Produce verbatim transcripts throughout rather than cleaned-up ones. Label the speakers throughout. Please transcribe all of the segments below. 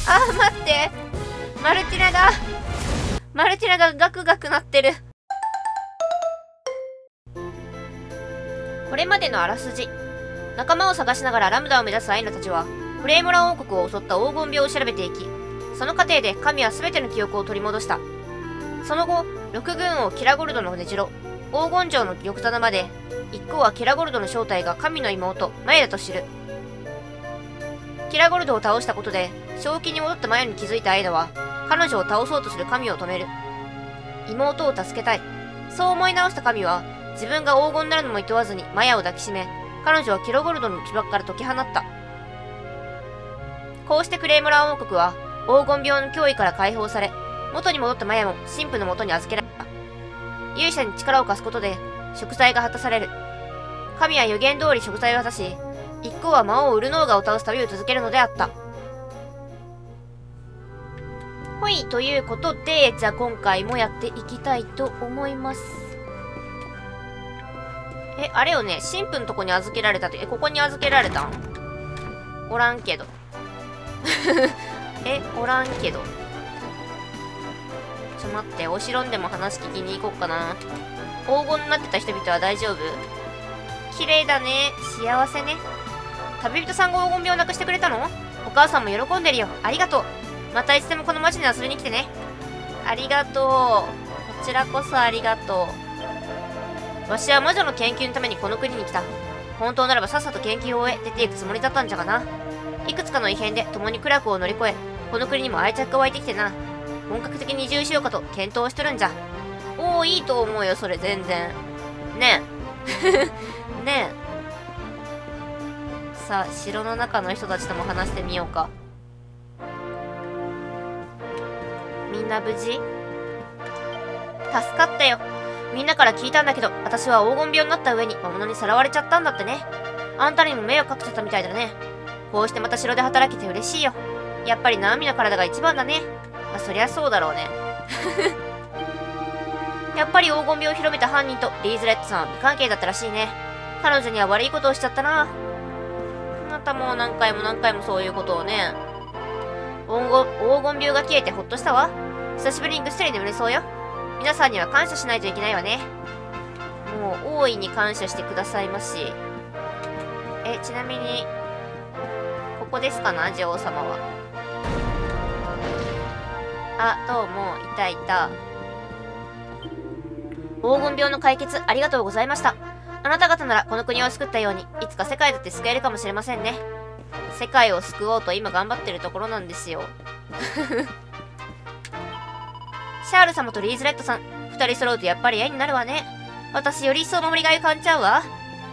Speaker 1: あー、待って。マルティナが、マルティナがガクガクなってる。これまでのあらすじ。仲間を探しながらラムダを目指すアイナたちは、フレームラン王国を襲った黄金病を調べていき、その過程で神は全ての記憶を取り戻した。その後、六軍王キラゴルドの根城、黄金城の玉棚まで、一行はキラゴルドの正体が神の妹、マヤだと知る。キラゴルドを倒したことで、正気に戻ったマヤに気づいたアイナは、彼女を倒そうとする神を止める。妹を助けたい。そう思い直した神は、自分が黄金なるのも厭わずにマヤを抱きしめ、彼女はキラゴルドの呪縛から解き放った。こうしてクレイムラン王国は、黄金病の脅威から解放され、元に戻ったマヤも神父の元に預けられた。勇者に力を貸すことで、贖罪が果たされる。神は予言通り贖罪を果たし、一行は魔王ウルノーガを倒す旅を続けるのであった。ほい、ということで、じゃあ今回もやっていきたいと思います。え、あれよね、神父のとこに預けられたって、え、ここに預けられたん？おらんけど。え、おらんけど。ちょ待って、お城にでも話聞きに行こっかな。黄金になってた人々は大丈夫？綺麗だね。幸せね。旅人さんが黄金病をなくしてくれたの？お母さんも喜んでるよ。ありがとう。またいつでもこの町に遊びに来てね。ありがとう。こちらこそありがとう。わしは魔女の研究のためにこの国に来た。本当ならばさっさと研究を終え出ていくつもりだったんじゃがな。いくつかの異変で共に苦楽を乗り越え、この国にも愛着が湧いてきてな。本格的に移住しようかと検討しとるんじゃ。おー、いいと思うよ、それ全然。ねえ。ねえ。さあ、城の中の人たちとも話してみようか。みんな無事？助かったよ。みんなから聞いたんだけど、私は黄金病になった上に魔物にさらわれちゃったんだってね。あんたにも迷惑かけちゃったみたいだね。こうしてまた城で働けて嬉しいよ。やっぱりナオミの体が一番だね。まあ、そりゃそうだろうね。やっぱり黄金病を広めた犯人とリーズレッドさんは無関係だったらしいね。彼女には悪いことをしちゃったな。またもう何回も何回もそういうことをね。黄金、黄金病が消えてほっとしたわ。久しぶりにぐっすり眠れそうよ。皆さんには感謝しないといけないわね。もう大いに感謝してくださいまし。え、ちなみに、ここですかな、女王様は。あ、どうも、いたいた。黄金病の解決ありがとうございました。あなた方ならこの国を救ったように、いつか世界だって救えるかもしれませんね。世界を救おうと今頑張ってるところなんですよ。シャール様とリーズレッドさん、二人揃うとやっぱり絵になるわね。私より一層守りがいを感じちゃうわ。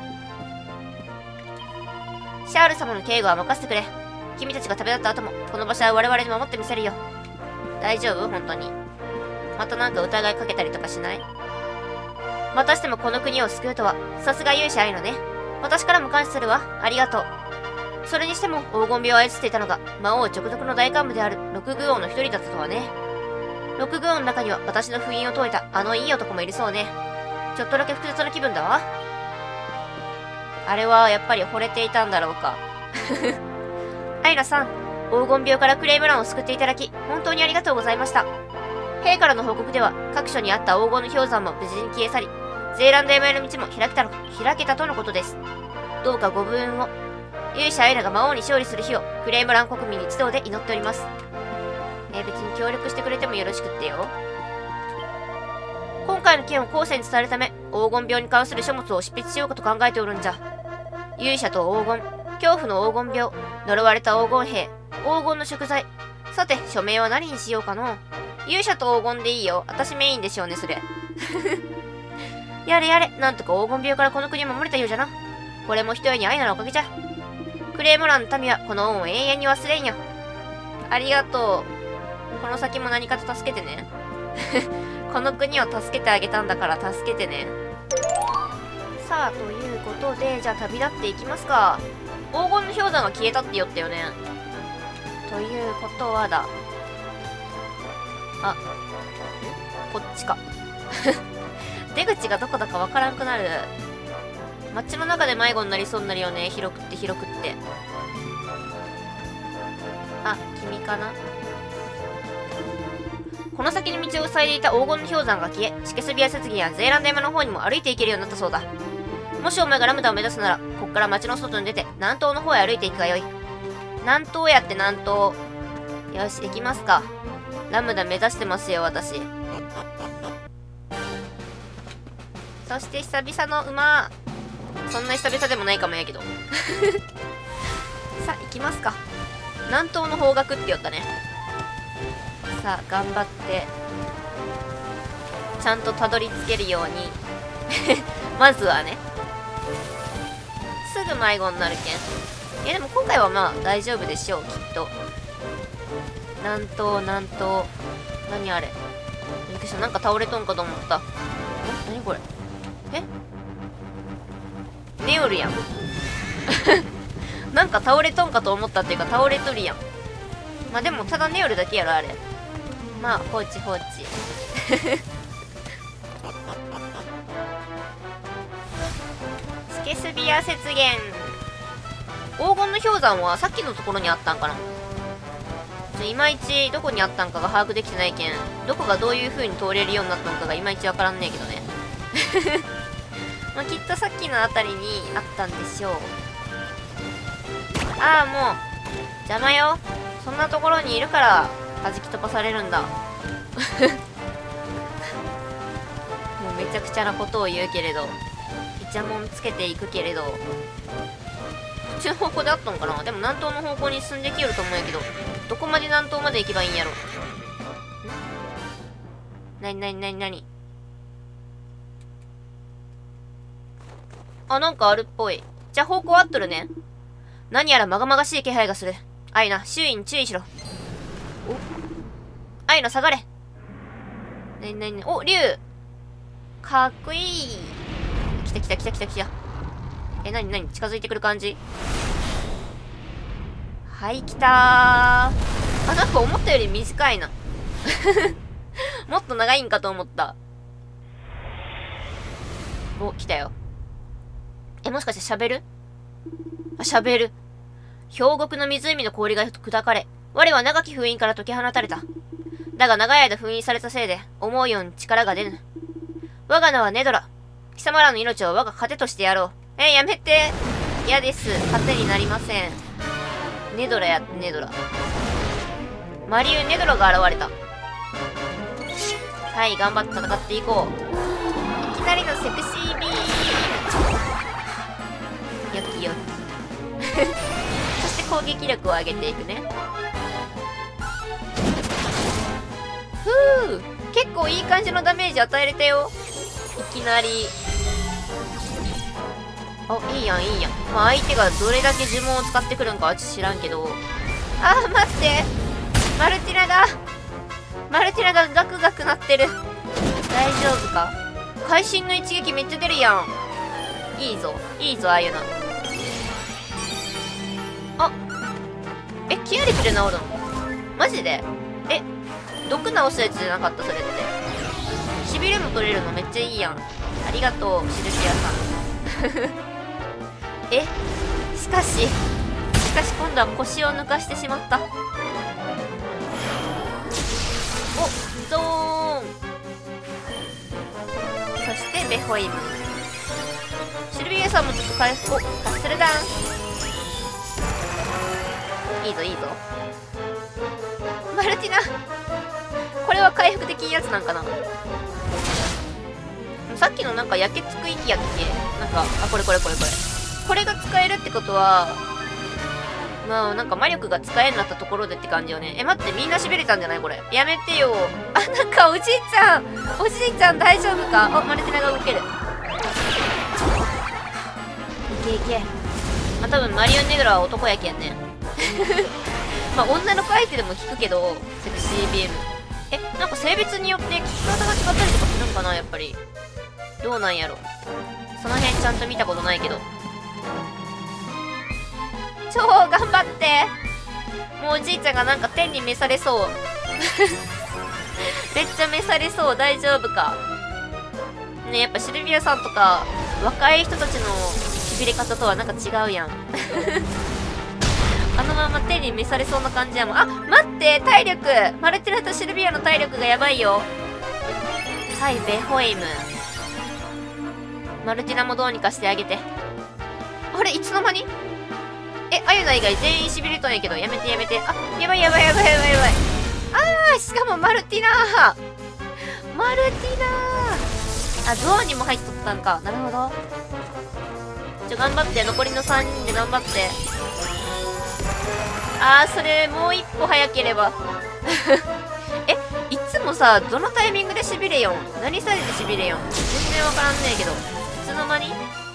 Speaker 1: シャール様の警護は任せてくれ。君たちが旅立った後も、この場所は我々に守ってみせるよ。大丈夫？本当に。またなんか疑いかけたりとかしない？またしてもこの国を救うとは、さすが勇者アイナね。私からも感謝するわ。ありがとう。それにしても、黄金病を操っていたのが、魔王直属の大幹部である六軍王の一人だったとはね。六軍王の中には私の封印を解いたあのいい男もいるそうね。ちょっとだけ複雑な気分だわ。あれはやっぱり惚れていたんだろうか。アイナさん、黄金病からクレイムランを救っていただき、本当にありがとうございました。兵からの報告では、各所にあった黄金の氷山も無事に消え去り、ゼーランド山への道も開けたの開けたとのことです。どうかご武運を。勇者アイナが魔王に勝利する日を、クレイムラン国民一同で祈っております。えー、別に協力してくれてもよろしくってよ。今回の件を後世に伝えるため、黄金病に関する書物を執筆しようかと考えておるんじゃ。勇者と黄金、恐怖の黄金病、呪われた黄金兵、黄金の食材。さて、署名は何にしようかの。勇者と黄金でいいよ。私メインでしょうね、それ。やれやれ、なんとか黄金病からこの国を守れたようじゃな。これも一重にアイナのおかげじゃ。クレイムランの民はこの恩を永遠に忘れんよ。ありがとう。この先も何かと助けてね。この国を助けてあげたんだから助けてね。さあ、ということで、じゃあ旅立っていきますか。黄金の氷山が消えたって言ったよね。ということはだ。あ、こっちか。出口がどこだかわからんくなる。街の中で迷子になりそうになるよね。広くって広くって。 あ、君かな。この先に道を塞いでいた黄金の氷山が消え、シケスビア雪原やゼーランド山の方にも歩いていけるようになったそうだ。もしお前がラムダを目指すなら、こっから町の外に出て、南東の方へ歩いていくがよい。南東やって南東。よし、行きますか。ラムダ目指してますよ、私。そして久々の馬。そんな久々でもないかもやけど。さあ、行きますか。南東の方角って言ったね。さあ、頑張って、ちゃんとたどり着けるように。まずはね。すぐ迷子になるけん。いや、でも今回はまあ大丈夫でしょう、きっと。南東、南東。何あれ。びっくりした。なんか倒れとんかと思った。ん？何これ。え？ネオルやん。なんか倒れとんかと思ったっていうか倒れとるやん。まあでもただネオルだけやろ、あれ。まあ放置放置。スケスビア雪原。黄金の氷山はさっきのところにあったんかな。ちょいまいちどこにあったんかが把握できてないけん、どこがどういう風に通れるようになったのかがいまいちわからんねえけどね。まあきっとさっきのあたりにあったんでしょう。ああ、もう邪魔よ。そんなところにいるから弾き飛ばされるんだ。もうめちゃくちゃなことを言うけれど、イチャモンつけていくけれど、こっちの方向であったんかな。でも南東の方向に進んできよると思うんやけど、どこまで南東まで行けばいいんやろ。ん？なになになになに。あ、なんかあるっぽい。じゃあ方向合っとるね。何やらまがまがしい気配がする。アイナ、周囲に注意しろ。お、アイナ下がれ。なになになに。お、竜かっこいい。来た来た来た来た来た。え、なになに近づいてくる感じ。はい、来たー。あ、なんか思ったより短いな。もっと長いんかと思った。お、来たよ。え、もしかして喋る？あ、喋る。氷獄の湖の氷が砕かれ、我は長き封印から解き放たれた。だが長い間封印されたせいで、思うように力が出ぬ。我が名はネドラ。貴様らの命を我が糧としてやろう。え、やめて。嫌です。糧になりません。ネドラや、ネドラ。マリューネドラが現れた。はい、頑張って戦っていこう。いきなりのセクシービーム。よきよき。そして攻撃力を上げていくね。ふう、結構いい感じのダメージ与えれたよ。いきなり。あ、いいやんいいやん。まあ相手がどれだけ呪文を使ってくるんかは知らんけど。あー、待って、マルティナがマルティナがガクガクなってる。大丈夫か。会心の一撃めっちゃ出るやん。いいぞいいぞ、ああいうの。あ、え、キアリクで治るの？マジで？え、毒治すやつじゃなかった？それってしびれも取れるのめっちゃいいやん。ありがとうシルビアさん。え、しかししかし今度は腰を抜かしてしまった。お、ゾーン。そしてベホイム。シルビアさんもちょっと回復。お、カッスルダウン。いいぞいいぞ。マルティナ、これは回復できんやつなんかな。さっきのなんか焼けつく息やっけ。なんか、あ、これこれこれこれこれが使えるってことは、まあなんか魔力が使えんなったところでって感じよね。え、待って、みんなしびれたんじゃないこれ。やめてよ。あ、なんかおじいちゃんおじいちゃん大丈夫か。あ、マルティナが動ける。いけいけ。まあ多分マリオンネドラは男やけんね。まあ女の子相手でも効くけど、セクシービーム。え、なんか性別によって効き方が違ったりとかするんかな、やっぱり。どうなんやろ。その辺ちゃんと見たことないけど。超頑張って。もうおじいちゃんがなんか天に召されそう。めっちゃ召されそう。大丈夫か。ね、やっぱシルビアさんとか、若い人たちのしびれ方とはなんか違うやん。 あのまま手に召されそうな感じやもん。あ、待って、体力マルティナとシルビアの体力がやばいよ。はい、ベホイム。マルティナもどうにかしてあげて。あれ、いつの間にえ、アユナ以外全員しびれとんやけど、やめてやめて。あ、やばいやばいやばいやばいやばい。あー、しかもマルティナーマルティナーあ、ゾーンにも入っとったんか。なるほど。ちょ、頑張って。残りのさんにんで頑張って。あー、それ、もう一歩早ければ。え、いつもさ、どのタイミングでしびれよん何されてしびれよん全然わからんねえけど。いつの間に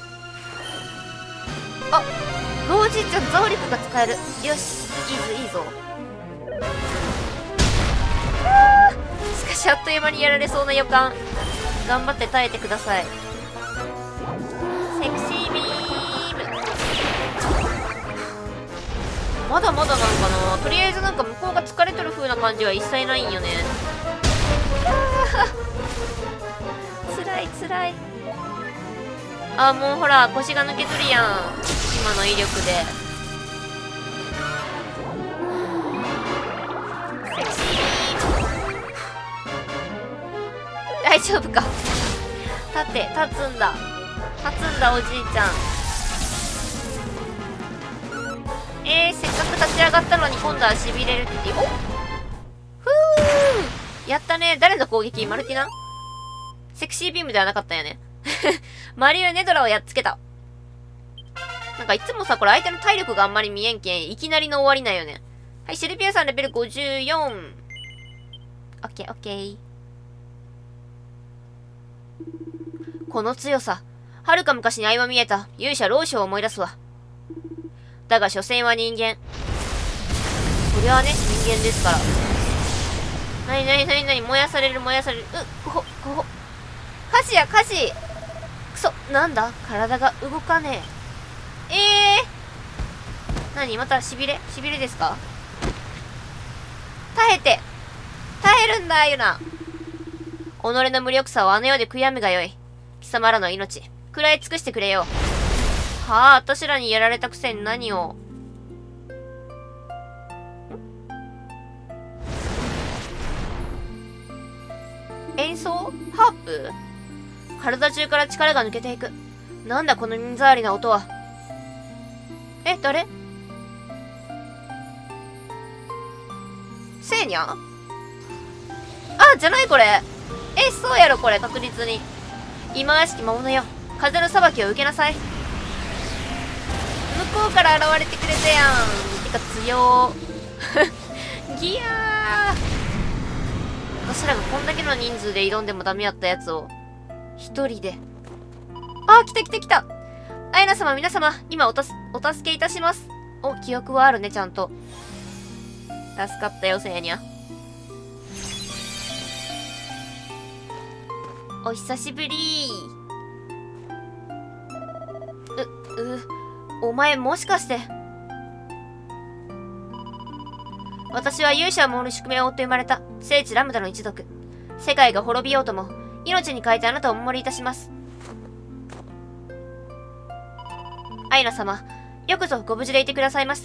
Speaker 1: あ、老人ちゃんザオリクが使える。よし、いいぞいいぞ。あー、しかしあっという間にやられそうな予感。頑張って耐えてください。セクシービーム。まだまだなんかな。とりあえずなんか向こうが疲れとる風な感じは一切ないんよね。つらいつらい。あ、もうほら腰が抜けとるやん今の威力で。セクシー。大丈夫か。立って立つんだ立つんだおじいちゃん。えー、せっかく立ち上がったのに今度はしびれるっていう。おっ、ふー、やったね。誰の攻撃？マルティナ？セクシービームではなかったよね。マリューネドラをやっつけた。なんかいつもさ、これ相手の体力があんまり見えんけん、いきなりの終わりなんよね。はい、シルビアさんレベルごじゅうよん。オッケーオッケー。この強さ、はるか昔に相ま見えた勇者老将を思い出すわ。だが所詮は人間。そりゃあね、人間ですから。なになになになに、燃やされる燃やされる。う、こ、こ、歌詞や歌詞。くそ、なんだ体が動かねえ。えー。なにまたしびれしびれですか？耐えて耐えるんだ、ユナ。己の無力さをあの世で悔やむがよい。貴様らの命、食らい尽くしてくれよ。はあ、私らにやられたくせに何を。演奏？ハープ？体中から力が抜けていく。なんだこの耳障りな音は。え、誰？せいにゃん？あ、じゃないこれ。え、そうやろこれ、確実に。忌まわしき魔物よ。風の裁きを受けなさい。向こうから現れてくれたやん。てか強ー。ギヤー。私らがこんだけの人数で挑んでもダメやったやつを、一人で。あー、来た来た来た。アイナ様、皆様、今おたす、お助けいたします。お、記憶はあるね、ちゃんと。助かったよ、せいにゃ。お久しぶりー。う、う、お前もしかして。私は勇者を守る宿命を負って生まれた聖地ラムダの一族。世界が滅びようとも、命に変えてあなたをお守りいたします。アイナ様、よくぞご無事でいてくださいました。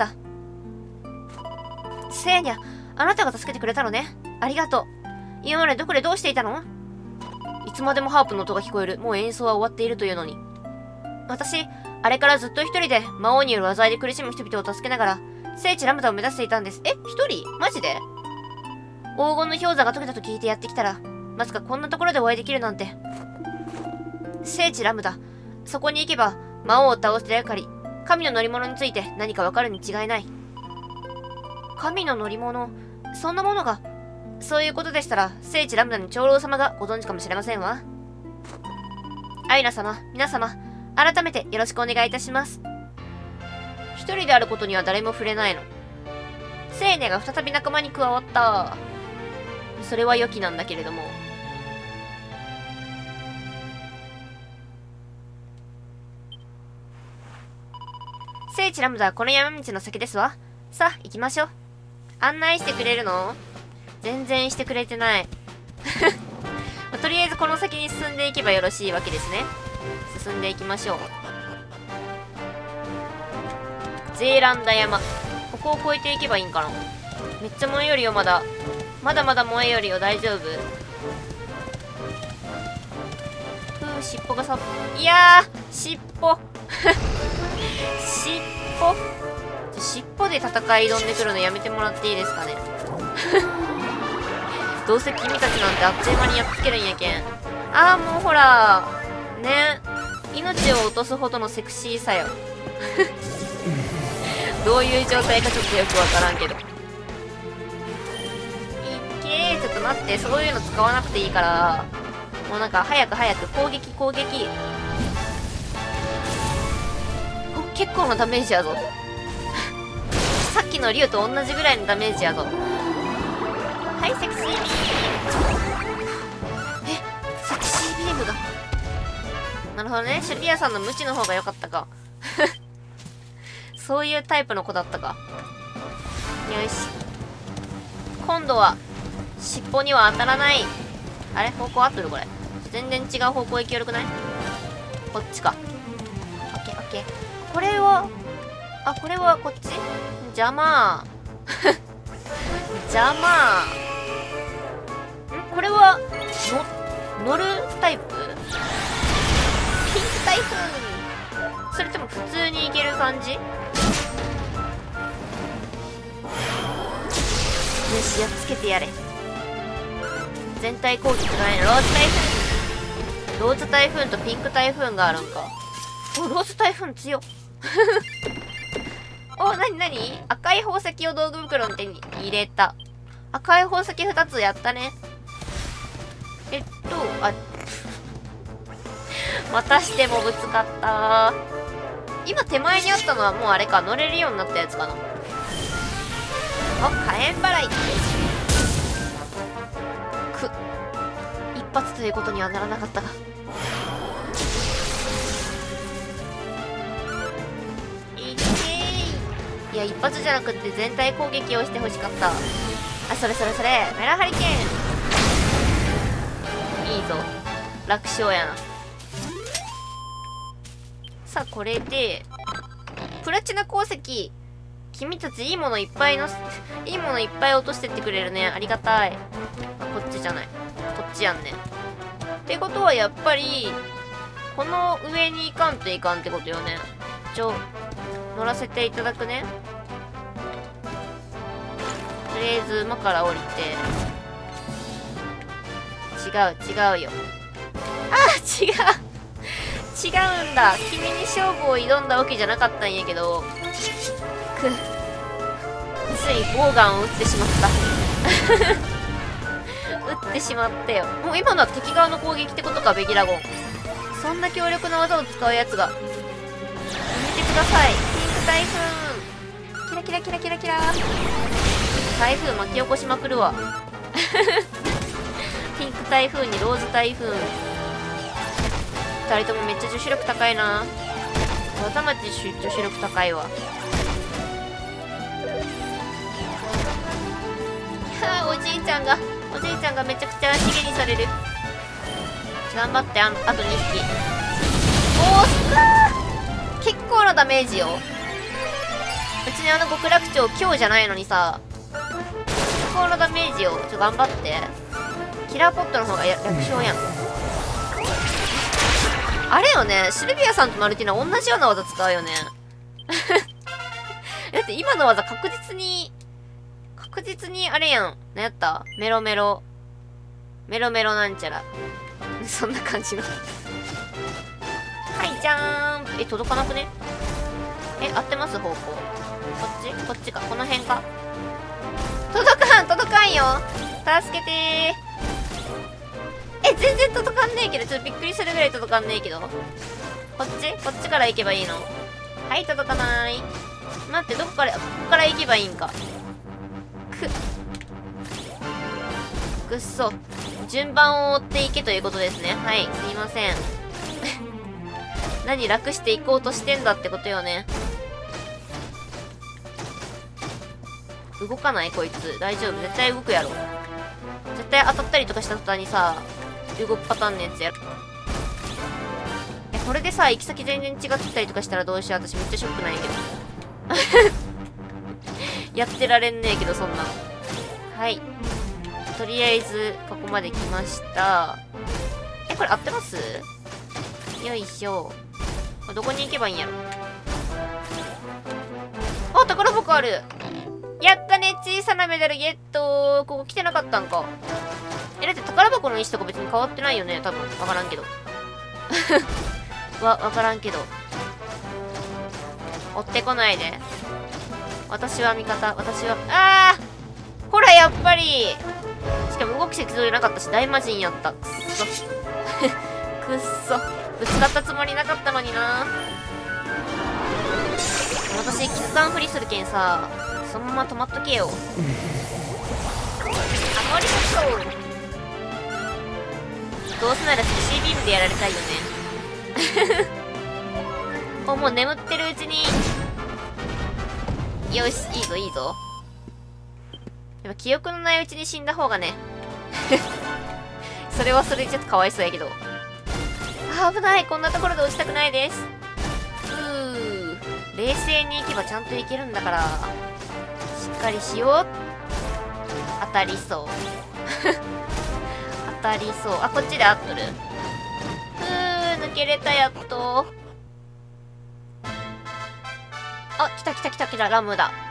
Speaker 1: セーニャ、あなたが助けてくれたのね。ありがとう。今までどこでどうしていたの？いつまでもハープの音が聞こえる。もう演奏は終わっているというのに。私、あれからずっと一人で魔王による災いで苦しむ人々を助けながら、聖地ラムダを目指していたんです。え、一人？マジで？黄金の氷山が解けたと聞いてやってきたら、まさかこんなところでお会いできるなんて。聖地ラムダ。そこに行けば、魔王を倒す手がかり、神の乗り物について何かわかるに違いない。神の乗り物？そんなものが。そういうことでしたら、聖地ラムダの長老様がご存知かもしれませんわ。アイナ様、皆様、改めてよろしくお願いいたします。一人であることには誰も触れないの。セーネが再び仲間に加わった。それは良きなんだけれども。聖地ラムダはこの山道の先ですわ。さあ、行きましょう。案内してくれるの？全然してくれてない。とりあえずこの先に進んでいけばよろしいわけですね。進んでいきましょう。ゼーランダ山。ここを越えていけばいいんかな。めっちゃ燃えよるよ、まだ。まだまだ燃えよるよ、大丈夫？ふう、尻尾がさ、いやー、尻尾。尻尾。尻尾で戦い挑んでくるのやめてもらっていいですかね。どうせ君たちなんてあっという間にやっつけるんやけん。ああ、もうほら、ね。命を落とすほどのセクシーさよ。どういう状態かちょっとよくわからんけど。いっけー、ちょっと待って、そういうの使わなくていいから。もうなんか、早く早く、攻撃攻撃。お、結構なダメージやぞ。さっきの竜と同じぐらいのダメージやぞ。はい、セクシービーム。え、セクシービームが。なるほどね。シルビアさんの無知の方が良かったか。そういうタイプの子だったか。よし。今度は、尻尾には当たらない。あれ方向合ってるこれ。全然違う方向行きよるくない？こっちか。オッケーオッケー。これは、あ、これはこっち？邪魔。邪魔。んこれは、の、乗るタイプ？ピンク台風。それとも普通に行ける感じ？よし、やっつけてやれ。全体攻撃がない。ローズ台風。ローズ台風とピンク台風があるんか。お、ローズ台風強っ。お、なになに？赤い宝石を道具袋の手に入れた。赤い宝石ふたつやったね。えっと、あ、またしてもぶつかったー。今手前にあったのはもうあれか、乗れるようになったやつかな。お、火炎払い。く、一発ということにはならなかったが。いけーい。いや、一発じゃなくて全体攻撃をしてほしかった。あ、それそれそれ、メラハリケーン。いいぞ。楽勝やな。さあ、これで、プラチナ鉱石。君たちいいものいっぱいの、いいものいっぱい落としてってくれるね。ありがたい。あ、こっちじゃない。こっちやんね。ってことはやっぱり、この上に行かんといかんってことよね。ちょ、乗らせていただくね。とりあえず馬から降りて。違う、違うよ。あ、違う。違うんだ。君に勝負を挑んだわけじゃなかったんやけど。くっ。ついボウガンを撃ってしまった。撃ってしまったよ。もう今のは敵側の攻撃ってことか、ベギラゴン。そんな強力な技を使うやつが。やめてください。ピンク台風。キラキラキラキラキラ。台風巻き起こしまくるわ。ピンク台風にローズ台風。二人ともめっちゃ女子力高いな。技町女子力高いわ。はあ、おじいちゃんが、おじいちゃんがめちゃくちゃ足毛にされる。頑張って、あ、あとにひき。おー、すっ結構なダメージよ。うちにあの極楽鳥今日じゃないのにさ、結構なダメージよ。ちょ、頑張って。キラーポットの方がや楽勝やん。あれよね、シルビアさんとマルティナ同じような技使うよね。だって今の技確実に、確実にあれやん。何やったメロメロ。メロメロなんちゃら。そんな感じの。はい、じゃーん。え、届かなくね？え、合ってます方向。こっちこっちか。この辺か。届かん届かんよ。助けてー。え、全然届かんねえけど、ちょっとびっくりするぐらい届かんねえけど。こっちこっちから行けばいいの？はい、届かない。待って、どこから、ここから行けばいいんか。く、くっそ。順番を追っていけということですね。はい、すいません。何楽していこうとしてんだってことよね。動かないこいつ。大丈夫。絶対動くやろ。絶対当たったりとかした途端にさ、動くパターンのやつやる。え、これでさ、行き先全然違ってたりとかしたらどうしよう。私めっちゃショックなんやけど。 やってられんねえけど、そんな。はい。とりあえず、ここまで来ました。え、これ合ってます？よいしょ。どこに行けばいいんやろ。あ、宝箱ある。やったね、小さなメダルゲット。ここ来てなかったんか。え、だって宝箱の位置とか別に変わってないよね、多分。わからんけど。わ、わからんけど。追ってこないで。私は味方。私は、あーほら、やっぱり。しかも動きせずれなかったし、大魔人やった。くっそ。くっそ。ぶつかったつもりなかったのにな。私、キス弾振りするけんさ、そのまま止まっとけよ。あまりそう。どうせなら シービームでやられたいよね。お、もう眠ってるうちに。よし、いいぞいいぞ。やっぱ記憶のないうちに死んだ方がね。それはそれでちょっとかわいそうやけど。あ、危ない。こんなところで落ちたくないです。うー。冷静に行けばちゃんといけるんだから。しっかりしよう。当たりそう。当たりそう。あ、こっちで合っとる。ふー、抜けれた、やっと。あ、来た来た来た来た、ラムだ。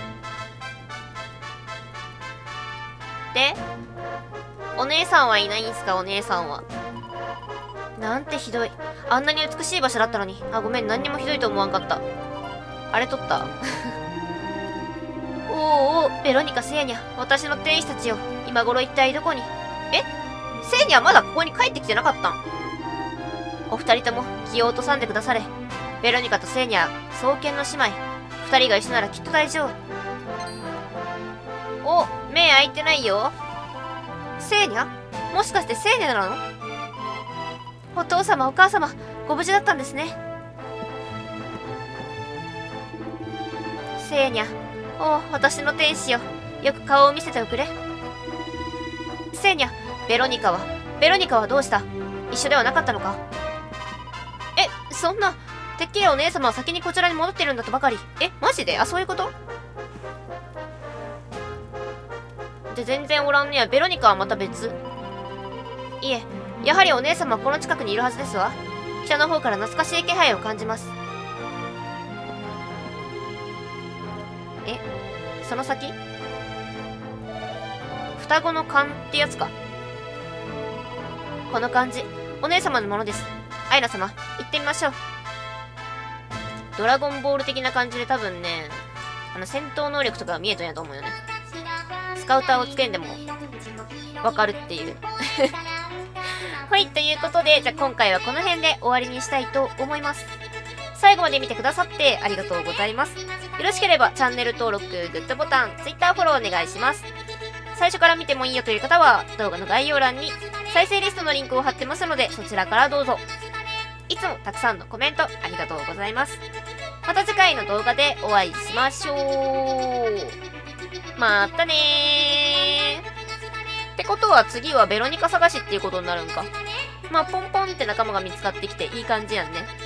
Speaker 1: で、お姉さんはいないんすか、お姉さんは。なんてひどい。あんなに美しい場所だったのに。あ、ごめん、何にもひどいと思わんかった。あれ取ったおーおー、ベロニカ、セーニャ、私の天使たちよ。今頃一体どこに。え、セーニャまだここに帰ってきてなかったん？お二人とも気を落とさんでくだされ。ベロニカとセーニャ、双剣の姉妹。二人が一緒ならきっと大丈夫。お、目開いてないよ。セーニャ？もしかしてセーニャなの？お父様、お母様、ご無事だったんですね。セーニャ、おう、私の天使よ。よく顔を見せておくれ。セーニャ、ベロニカは、ベロニカはどうした？一緒ではなかったのか？え、そんな、てっきりお姉様は先にこちらに戻ってるんだとばかり。え、マジで？あ、そういうこと？で、全然おらんねや。ベロニカはまた別？いえ、やはりお姉様はこの近くにいるはずですわ。北の方から懐かしい気配を感じます。え、その先？双子の勘ってやつか。この感じ、お姉様のものです。アイナ様、行ってみましょう。ドラゴンボール的な感じで多分ね、あの戦闘能力とかが見えとんやと思うよね。スカウターをつけんでもわかるっていう。はい、ということで、じゃあ今回はこの辺で終わりにしたいと思います。最後まで見てくださってありがとうございます。よろしければチャンネル登録、グッドボタン、Twitter フォローお願いします。最初から見てもいいよという方は、動画の概要欄に再生リストのリンクを貼ってますので、そちらからどうぞ。いつもたくさんのコメントありがとうございます。また次回の動画でお会いしましょう。またねー。ってことは次はベロニカ探しっていうことになるんか。まあ、ポンポンって仲間が見つかってきていい感じやんね。